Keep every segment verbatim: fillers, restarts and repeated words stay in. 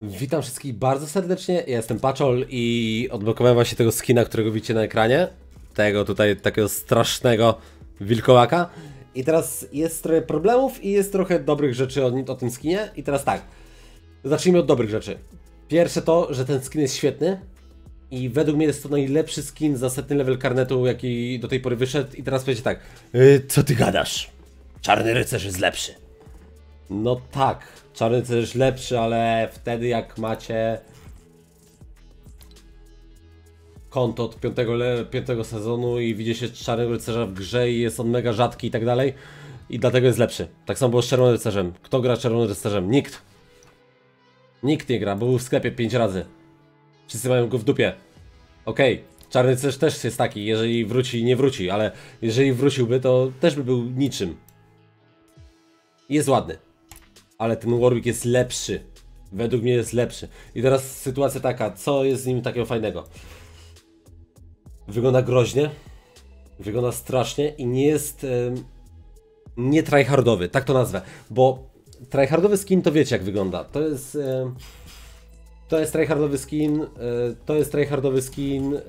Witam wszystkich bardzo serdecznie, ja jestem Paczol i odblokowałem właśnie tego skina, którego widzicie na ekranie. Tego tutaj, takiego strasznego wilkołaka. I teraz jest trochę problemów i jest trochę dobrych rzeczy o, o tym skinie. I teraz tak, zacznijmy od dobrych rzeczy. Pierwsze to, że ten skin jest świetny. I według mnie jest to najlepszy skin za setny level karnetu, jaki do tej pory wyszedł. I teraz powiecie tak, yy, co ty gadasz? Czarny rycerz jest lepszy. No tak, Czarny Rycerz jest lepszy, ale wtedy jak macie konto od piątego, piątego sezonu i widzicie Czarnego Rycerza w grze i jest on mega rzadki i tak dalej, i dlatego jest lepszy. Tak samo było z Czerwonym Rycerzem. Kto gra Czerwonym Rycerzem? Nikt. Nikt nie gra, bo był w sklepie pięć razy. Wszyscy mają go w dupie. Okej, okay. Czarny Rycerz też jest taki, jeżeli wróci, nie wróci, ale jeżeli wróciłby, to też by był niczym. Jest ładny. Ale ten Warwick jest lepszy. Według mnie jest lepszy. I teraz sytuacja taka, co jest z nim takiego fajnego? Wygląda groźnie. Wygląda strasznie i nie jest... Yy, nie tryhardowy, tak to nazwę. Bo tryhardowy skin to wiecie jak wygląda. To jest... Yy, to jest tryhardowy skin. Yy, to jest tryhardowy skin. Yy,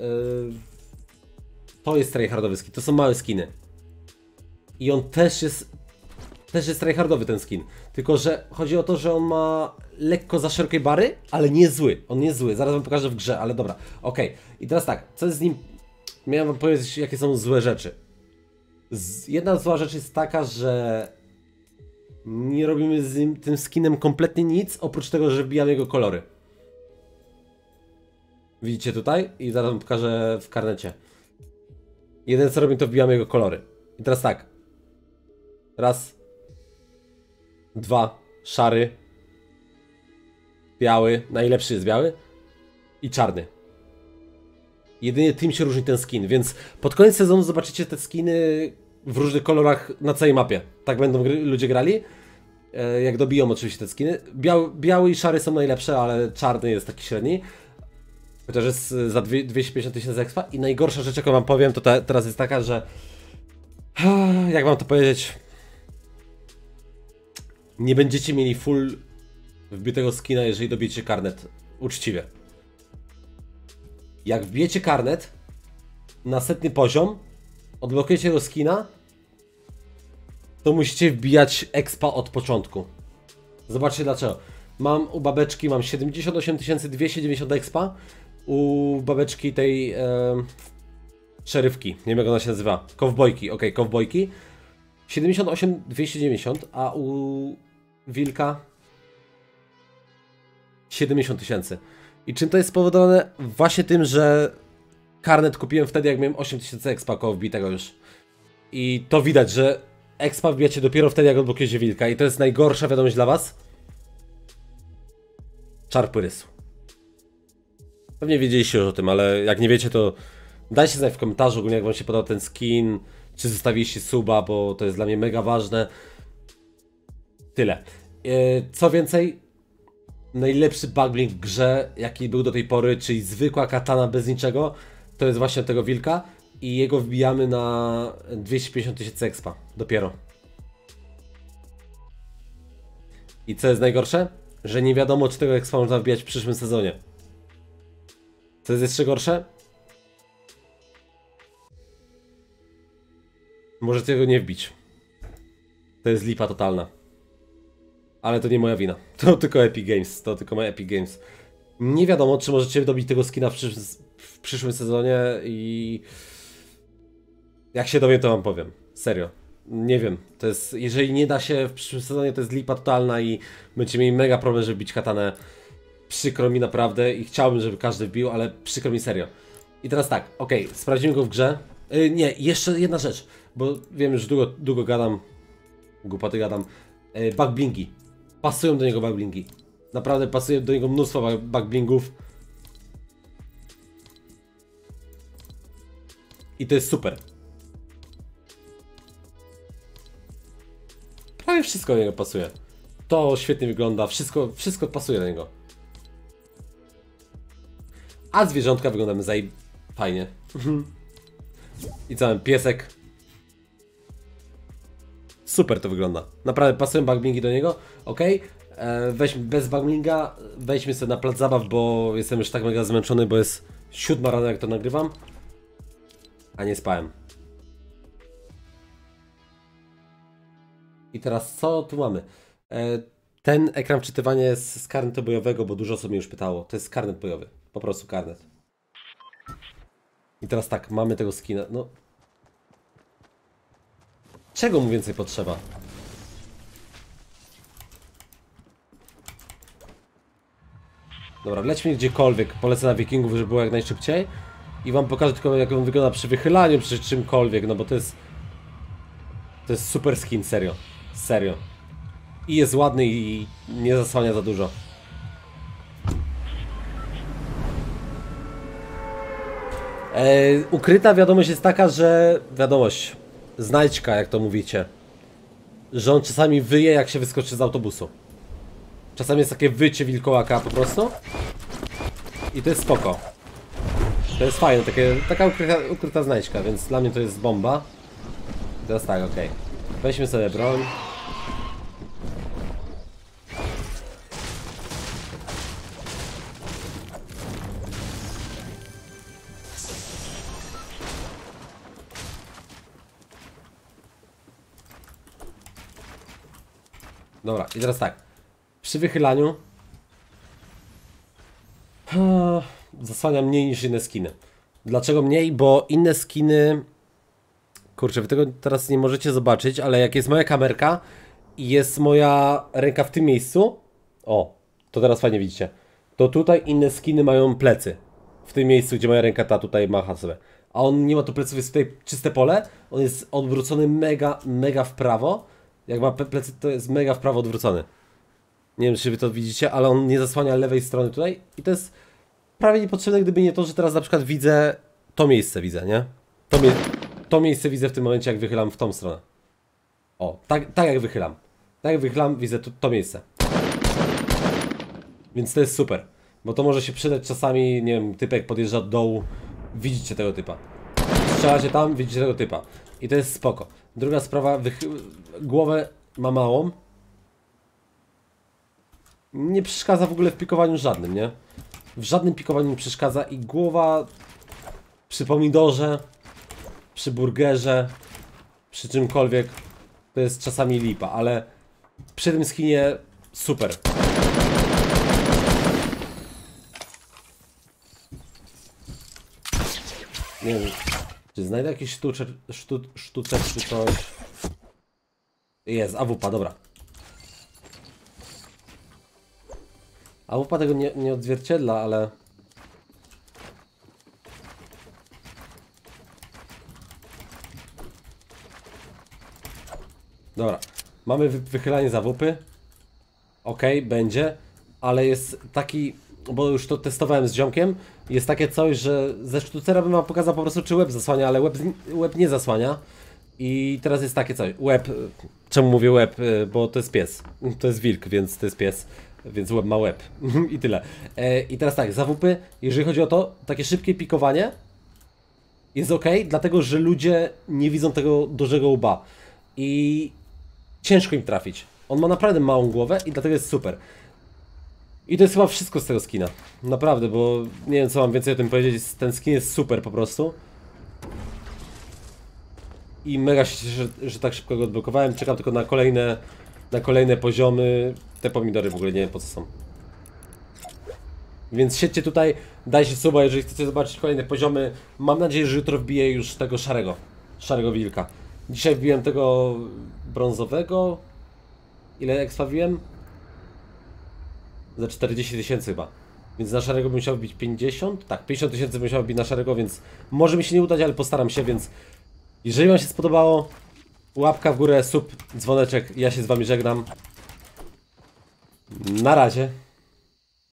to jest tryhardowy skin. To są małe skiny. I on też jest... Też jest tryhardowy ten skin, tylko że chodzi o to, że on ma lekko za szerokie bary, ale nie jest zły, on nie jest zły, zaraz wam pokażę w grze, ale dobra, okej. Okay. I teraz tak, co jest z nim, miałem wam powiedzieć jakie są złe rzeczy. Z... Jedna zła rzecz jest taka, że nie robimy z nim, tym skinem kompletnie nic, oprócz tego, że wbijamy jego kolory. Widzicie tutaj? I zaraz wam pokażę w karnecie. Jedyne co robimy, to wbijamy jego kolory. I teraz tak, raz, dwa, szary, biały, najlepszy jest biały i czarny. Jedynie tym się różni ten skin, więc pod koniec sezonu zobaczycie te skiny w różnych kolorach na całej mapie. Tak będą gry, ludzie grali, e, jak dobiją oczywiście te skiny. Biały, biały i szary są najlepsze, ale czarny jest taki średni. Chociaż jest za dwieście pięćdziesiąt tysięcy expa. I najgorsza rzecz jaką wam powiem to te, teraz jest taka, że jak wam to powiedzieć, nie będziecie mieli full wbitego skina, jeżeli dobijecie karnet. Uczciwie. Jak wbijecie karnet na setny poziom, odblokujecie tego skina, to musicie wbijać expa od początku. Zobaczcie dlaczego. Mam u babeczki mam siedemdziesiąt osiem tysięcy dwieście dziewięćdziesiąt expa. U babeczki tej e, szerywki, nie wiem jak ona się nazywa. Kowbojki, ok, kowbojki. siedemdziesiąt osiem tysięcy dwieście dziewięćdziesiąt, a u wilka siedemdziesiąt tysięcy. I czym to jest spowodowane? Właśnie tym, że karnet kupiłem wtedy, jak miałem osiem tysięcy expa koło wbitego już. I to widać, że expa wbijacie dopiero wtedy, jak odblokujecie wilka. I to jest najgorsza wiadomość dla was. Czar pyrysu. Pewnie wiedzieliście już o tym, ale jak nie wiecie, to dajcie znać w komentarzu, ogólnie jak wam się podobał ten skin, czy zostawiliście suba, bo to jest dla mnie mega ważne. Tyle. Co więcej, najlepszy bugblink w grze, jaki był do tej pory, czyli zwykła katana bez niczego, to jest właśnie tego wilka i jego wbijamy na dwieście pięćdziesiąt tysięcy expa. Dopiero. I co jest najgorsze? Że nie wiadomo, czy tego expa można wbijać w przyszłym sezonie. Co jest jeszcze gorsze? Możecie tego nie wbić. To jest lipa totalna. Ale to nie moja wina. To tylko Epic Games. To tylko ma Epic Games. Nie wiadomo, czy możecie dobić tego skina w, przysz w przyszłym sezonie i... Jak się dowiem, to wam powiem. Serio. Nie wiem. To jest... Jeżeli nie da się w przyszłym sezonie, to jest lipa totalna i będziecie mieli mega problem, żeby bić katanę. Przykro mi naprawdę i chciałbym, żeby każdy wbił, ale przykro mi serio. I teraz tak, okej, okay, sprawdzimy go w grze. Yy, nie, jeszcze jedna rzecz, bo wiem, już długo, długo gadam, głupoty gadam. Yy, Backblingi. Pasują do niego backblingi. Naprawdę pasuje do niego mnóstwo backblingów. I to jest super. Prawie wszystko do niego pasuje. To świetnie wygląda, wszystko, wszystko pasuje do niego. A zwierzątka wyglądają zaj... fajnie. I cały piesek. Super to wygląda. Naprawdę pasują backblingi do niego. Ok. E, weźmy bez banglinga, wejdźmy sobie na plac zabaw, bo jestem już tak mega zmęczony, bo jest siódma rano jak to nagrywam. A nie spałem. I teraz co tu mamy? E, ten ekran wczytywania jest z karnetu bojowego, bo dużo osób mnie już pytało. To jest karnet bojowy. Po prostu karnet. I teraz tak, mamy tego skina. No. Czego mu więcej potrzeba? Dobra, lećmy gdziekolwiek. Polecę na Wikingów, żeby było jak najszybciej. I wam pokażę tylko, jak on wygląda przy wychylaniu, przy czymkolwiek, no bo to jest... To jest super skin, serio. Serio. I jest ładny i nie zasłania za dużo. E, ukryta wiadomość jest taka, że... Wiadomość. Znajdźka, jak to mówicie. Że on czasami wyje, jak się wyskoczy z autobusu. Czasami jest takie wycie wilkołaka po prostu. I to jest spoko. To jest fajne, takie, taka ukryta, ukryta znajdźka, więc dla mnie to jest bomba. Teraz tak, okej. Okay. Weźmy sobie broń. Dobra, i teraz tak. Przy wychylaniu zasłania mniej niż inne skiny. Dlaczego mniej? Bo inne skiny... Kurczę, wy tego teraz nie możecie zobaczyć, ale jak jest moja kamerka i jest moja ręka w tym miejscu, o, to teraz fajnie widzicie, to tutaj inne skiny mają plecy. W tym miejscu, gdzie moja ręka ta tutaj macha sobie. A on nie ma tu pleców, jest tutaj czyste pole, on jest odwrócony mega, mega w prawo. Jak ma plecy, to jest mega w prawo odwrócony. Nie wiem, czy wy to widzicie, ale on nie zasłania lewej strony tutaj i to jest prawie niepotrzebne, gdyby nie to, że teraz na przykład widzę to miejsce, widzę, nie? To, mie to miejsce widzę w tym momencie, jak wychylam w tą stronę. O, tak, tak jak wychylam. Tak jak wychylam, widzę to, to miejsce. Więc to jest super, bo to może się przydać czasami, nie wiem, typek podjeżdża od dołu, widzicie tego typa. Strzelacie tam, widzicie tego typa. I to jest spoko. Druga sprawa, głowę ma małą. Nie przeszkadza w ogóle w pikowaniu żadnym, nie? W żadnym pikowaniu nie przeszkadza i głowa przy pomidorze, przy burgerze, przy czymkolwiek to jest czasami lipa, ale przy tym skinie super. Nie wiem, czy znajdę jakiś sztuczek, sztu, sztuczek czy coś. Jest, A W P, dobra. A W P tego nie, nie odzwierciedla, ale... Dobra, mamy wy wychylanie za A W P. Ok, będzie, ale jest taki, bo już to testowałem z ziomkiem, jest takie coś, że ze sztucera bym wam pokazał po prostu, czy łeb zasłania, ale łeb, łeb nie zasłania. I teraz jest takie coś, łeb, czemu mówię łeb, bo to jest pies, to jest wilk, więc to jest pies, więc łeb ma łeb i tyle. E, I teraz tak, za A W P, jeżeli chodzi o to, takie szybkie pikowanie jest ok, dlatego że ludzie nie widzą tego dużego łba i ciężko im trafić. On ma naprawdę małą głowę i dlatego jest super. I to jest chyba wszystko z tego skina. Naprawdę, bo nie wiem co mam więcej o tym powiedzieć, ten skin jest super po prostu. I mega się cieszę, że, że tak szybko go odblokowałem. Czekam tylko na kolejne, na kolejne poziomy. Te pomidory w ogóle nie wiem po co są. Więc siedźcie tutaj, dajcie suba, jeżeli chcecie zobaczyć kolejne poziomy. Mam nadzieję, że jutro wbiję już tego szarego. Szarego wilka. Dzisiaj wbiłem tego brązowego. Ile ekspawiłem? Za czterdzieści tysięcy chyba. Więc na szarego bym musiał wbić pięćdziesiąt. Tak, pięćdziesiąt tysięcy bym musiał wbić na szarego, więc może mi się nie udać, ale postaram się, więc jeżeli wam się spodobało, łapka w górę, sub, dzwoneczek, ja się z wami żegnam. Na razie.